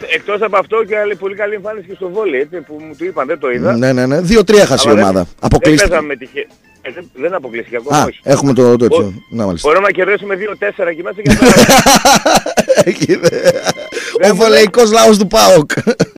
Εκτός από αυτό και άλλη πολύ καλή εμφάνιση και στο βόλεϊ, έτσι, που μου του είπαν, δεν το είδα. Ναι. 2-3 χάσει η ομάδα. Αποκλείστηκε. Δεν παίζαμε τυχαία. Δεν αποκλείστηκε ακόμα, όχι. Έχουμε το τέτοιο. Να μάλιστα. Μπορούμε να κερδίσουμε 2-4 εκεί μέσα και να... Ο βολεϊκός λαός του ΠΑΟΚ.